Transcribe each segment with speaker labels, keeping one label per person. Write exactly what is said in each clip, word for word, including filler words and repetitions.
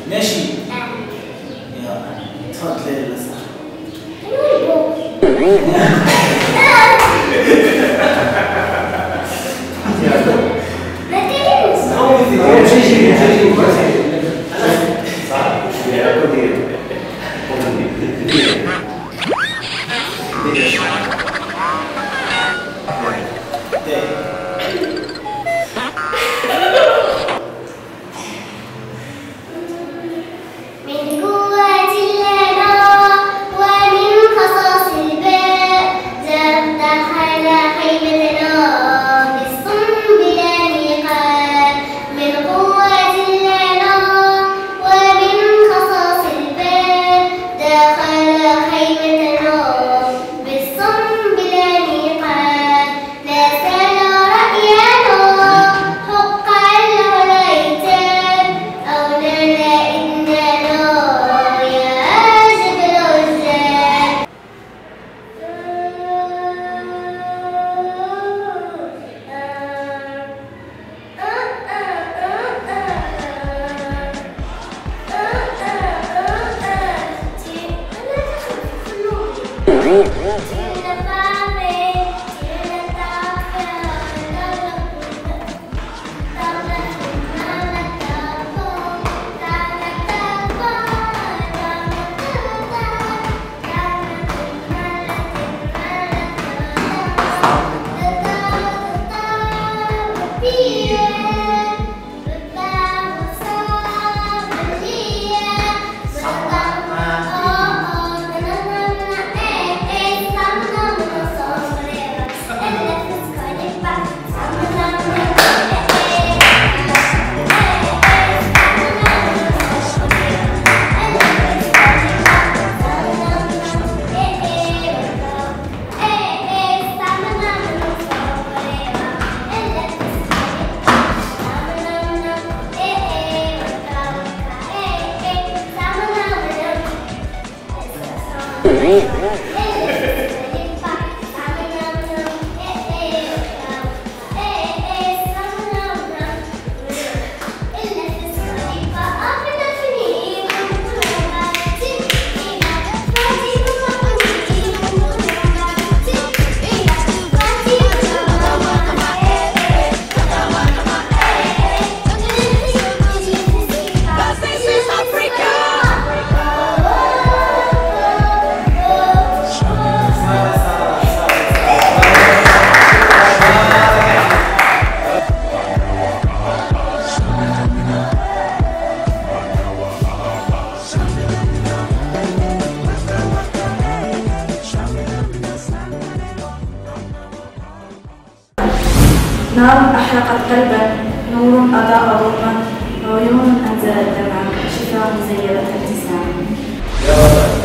Speaker 1: ماشي؟ يلا تفضلي للأسف.
Speaker 2: نار أحرقت قلبا، نور أضاء ظلما، عيون أنزلت دمعا، شفاه زينت ابتساما.
Speaker 3: يا وطني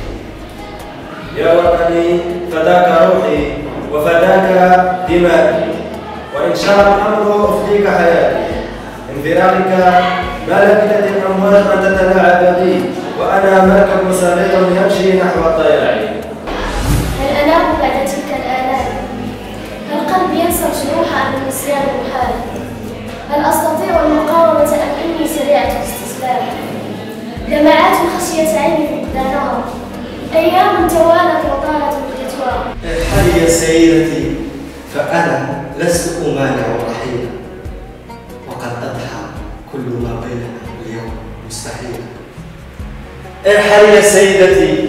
Speaker 3: يا وطني فداك روحي وفداك دمائي، وإن شاء الأمر أفديك حياتي. انفرادك ما لبثت الأمواج أن تتلاعب بي، وأنا مركب صغير يمشي نحو الضياع.
Speaker 4: هل أنام بعد تلك الآلام؟ هل قلبي ينسى الجروح عن النسيان المحال؟ هل أستطيع المقاومة أم إني سريعة الاستسلام؟ دمعات خشية عيني في نار، أيام توالت وطالت الفتوى.
Speaker 5: ارحلي يا سيدتي فأنا لست أمانع رحيلا، وقد أضحى كل ما بيننا اليوم مستحيلا. ارحلي يا سيدتي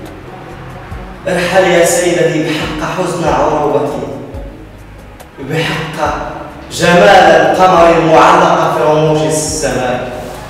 Speaker 5: ارحلي يا سيدتي بحق حزن عروبتي، بحق جمال القمر المعلق في رموش السماء.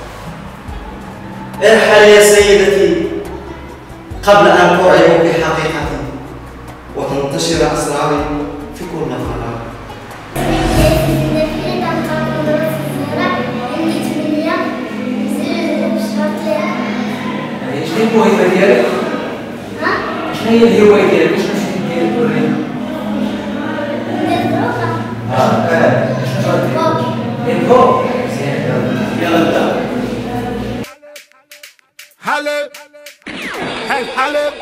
Speaker 5: ارحلي يا سيدتي قبل أن ترعب بحقيقتي وتنتشر أسراري في كل فراغ.
Speaker 1: شنو الهواية ديالك؟
Speaker 4: ها؟
Speaker 1: شنو هي الهواية ديالك؟ شنو دير تورينا؟
Speaker 4: ندير دروكا.
Speaker 1: اه اه شنو دير؟ دير فوق؟ مزيان يلا نبدا.
Speaker 6: حلب حل حلب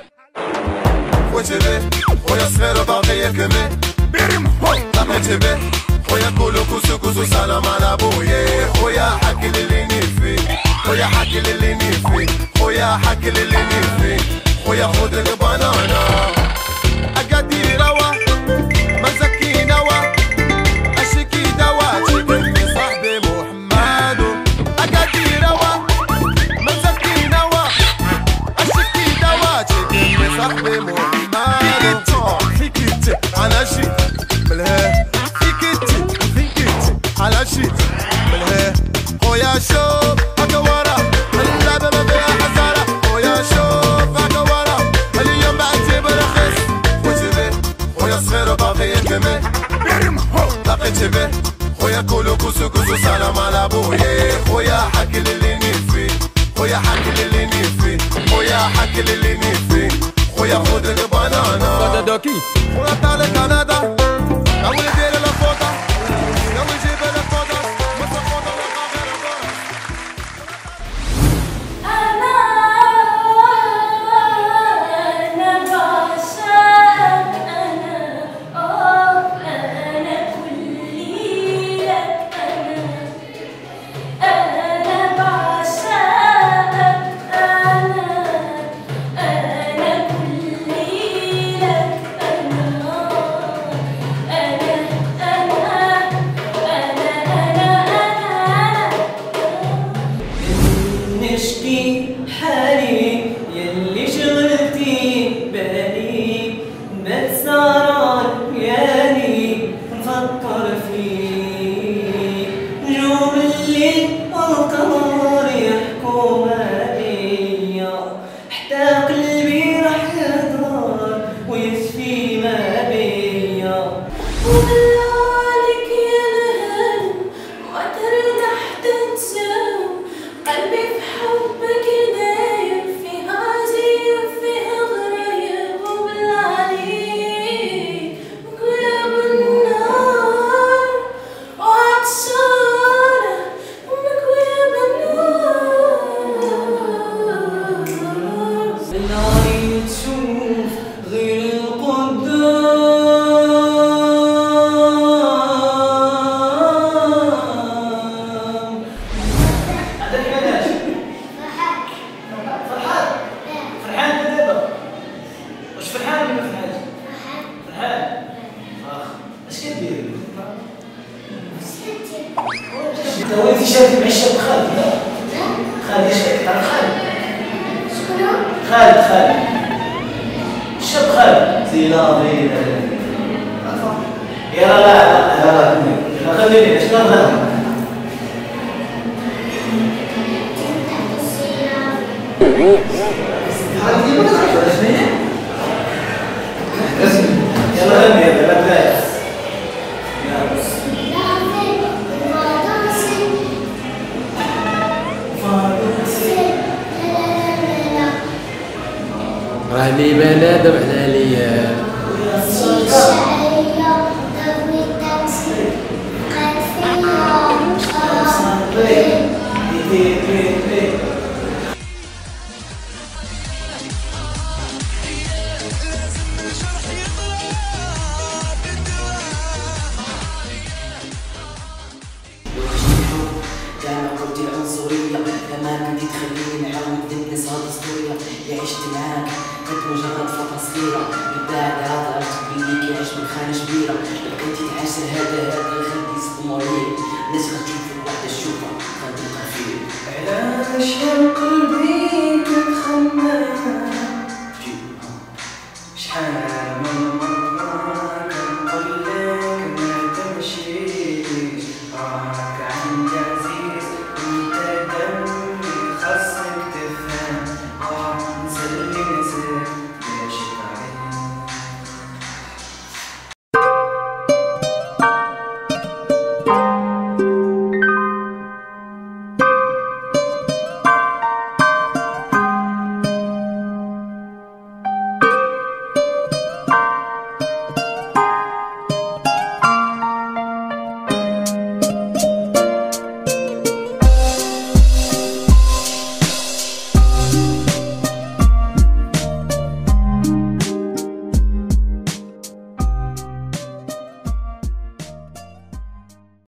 Speaker 6: وجبه خويا صغير باقي يكمل بيرم هوي طميت به خويا كلو كوسو كوسو سلام على ابويا خويا حكي لي اللي نفي خويا حكي للي نيفي خويا حكي للي نيفي خويا خذ البنانا أقدي روا ما زكي نوا أشكي دوا شكلني صاحبي محمد أقدي روا ما زكي نوا أشكي دوا شكلني صاحبي محمد فيك انت على شي ملها فيك انت فيك انت على شي ملها خويا شوف هكا ورا اللعبة ما فيها خسارة خويا شوف هكا ورا اليوم بعتي برخص فوتي بيه خويا صغير باقي يكمل لقيت بيه خويا كولو كوسو كوسو سلام على بويا خويا حكي للي نيفي خويا حكي للي نيفي خويا حكي للي نيفي خويا خذ البنانا
Speaker 7: داكي
Speaker 6: خويا طالع كندا ناوي يدير الفوطة ناوي يجيب الفوطة مثل فوطة وقاغير الفوطة
Speaker 4: أنا أنا بعشقك أنا أوه أنا كلي لك أنا أنا بعشقك أنا أنا كلي لك أنا أنا أنا أنا أنا
Speaker 1: نشكي حالي يلي شغلتي بالي بتسهران يالي نفكر فيك نجوم الليل والقمر يحكوا ما بيا حتى قلبي رح يضرر ويشفي ما بيا
Speaker 4: وبالله عليك يا الهم ما ترتاح تنسى قلبي في حبك داير في عزيز في غرايب وبالله عليك ويا بالنار وعطشانة منك ويا بالنار
Speaker 1: بالعين تشوف غير القدام. عندك بلاش فرحان فرحان انت دابا واش فرحان ولا ما فرحانش؟ فرحان اخ اش كدير؟ انت وين شاد مع الشاب خالد؟ خالد اش تعرف خالد؟ خالد خالد الشاب خالد زينة زينة يا لا لا لا لا خليني ايش كان هذا؟ يلا غني يلا لا بلاش
Speaker 7: راني بنادم على ليا
Speaker 8: دائما قلت العنصرية لما كنت تخليني نحاول نبني صوت اسطورية اللي عشت معاك كنت مجرد فترة صغيرة بالداعي هذا تبينيك يعيش من خانة كبيرة بقيتي تعاشر هذا هذا خلي يصدموا عليك الناس غتشوف الوحدة تشوفها غتبقى فيه
Speaker 1: علاش يا القلب